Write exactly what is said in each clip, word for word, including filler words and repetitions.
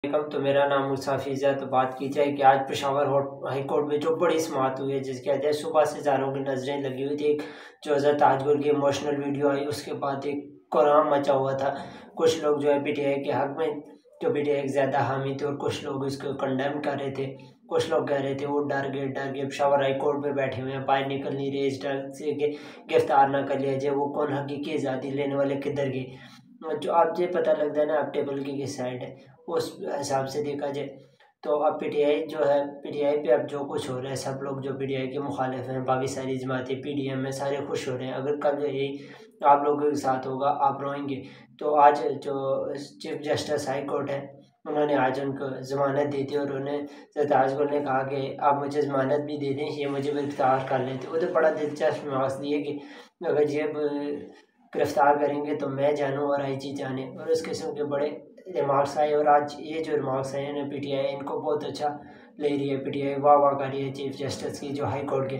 वालेकुम। तो मेरा नाम मुसाफिज़ है। तो बात की जाए कि आज पेशावर हाई कोर्ट में जो बड़ी समाअत हुई है, जिसके वजह सुबह से हज़ारों की नज़रें लगी हुई थी। एक जो हज़रत ताजगुल की इमोशनल वीडियो आई, उसके बाद एक कोहराम मचा हुआ था। कुछ लोग जो है पी टी आई के हक़ में, जो पी टी आई के ज़्यादा हामी थे, और कुछ लोग इसको कंडेम कर रहे थे। कुछ लोग कह रहे थे वो डर गए डर गए पेशावर हाई कोर्ट में बैठे हुए हैं, बाहर निकल नहीं रहे, इस डर से कि गिरफ्तार ना कर लिया जाए। वो कौन हकीकी आज़ादी लेने वाले किधर गए। जो अब ये पता लग जाए ना अब टेबल की किस साइड है, उस हिसाब से देखा जाए तो अब पी टी आई जो है, पी टी आई पे अब जो कुछ हो रहा है, सब लोग जो पी टी आई के मुखालिफ हैं, बाकी सारी जमातें पी डी एम में सारे खुश हो रहे हैं। अगर कल यही आप लोगों के साथ होगा, आप रोएंगे। तो आज जो चीफ जस्टिस हाई कोर्ट है, उन्होंने आज उनको ज़मानत दी थी, और उन्हें ताजगुल ने कहा कि आप मुझे ज़मानत भी दे दें, ये मुझे गिरफ्तार कर लेते। वो तो बड़ा दिलचस्प मार्क्स दिए कि अगर ये गिरफ्तार करेंगे तो मैं जानूँ और आई जी जाने, और इस किस्म के बड़े रिमार्क्स आए। और आज ये जो रिमार्क्स आए हैं, पी टी आई इनको बहुत अच्छा ले रही है। पी टी आई वाह वाह कर रही है चीफ जस्टिस की, जो हाई कोर्ट के।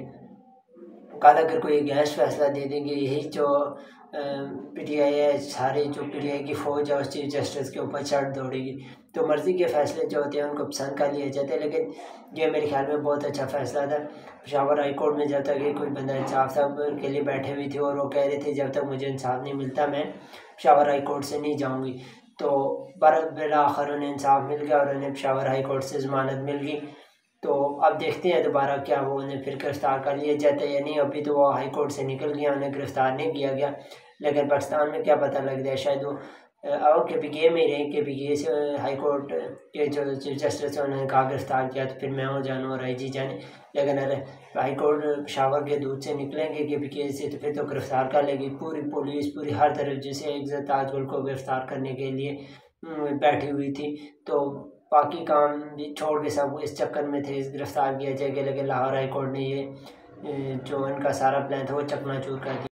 कल अगर कोई गैस फैसला दे देंगे, यही जो पी टी आई है, सारी जो पी टी आई की फ़ौज है उस चीफ जस्टिस के ऊपर चढ़ दौड़ेगी। तो मर्ज़ी के फ़ैसले जो होते हैं उनको पसंद कर लिए जाते हैं। लेकिन ये मेरे ख्याल में बहुत अच्छा फ़ैसला था। पेशावर हाई कोर्ट में जब तक ये कोई बंदा इंसाफ साहब के लिए बैठे हुए थे, और वो कह रहे थे जब तक मुझे इंसाफ नहीं मिलता मैं पेशावर हाई कोर्ट से नहीं जाऊँगी। तो बिला आखिर उन्हें इंसाफ मिल गया, और उन्हें पेशावर हाई कोर्ट से ज़मानत मिल गई। तो अब देखते हैं दोबारा क्या वो उन्हें फिर गिरफ्तार कर लिया जाता है या नहीं। अभी तो वो हाई कोर्ट से निकल गया, उन्हें गिरफ्तार नहीं किया गया। लेकिन पाकिस्तान में क्या पता लग जाए, शायद वो और के पी के में रहे, के पी के से हाई कोर्ट के जो चीफ जस्टिस है उन्होंने कहा गिरफ्तार किया, तो फिर मैं हो जानूँ और आई जी जाने। लेकिन अगर हाई कोर्ट पेशावर के दूध से निकलेंगे के पी के से, तो फिर तो गिरफ्तार कर लेगी पूरी पुलिस, पूरी हर तरफ, जैसे एक ताजगुल को गिरफ्तार करने के लिए बैठी हुई थी। तो बाकी काम भी छोड़ के सब इस चक्कर में थे, इस गिरफ्तार किया जाएगा। लेकिन लाहौर हाई कोर्ट ने ये जो इनका सारा प्लान था वो चकनाचूर कर दिया।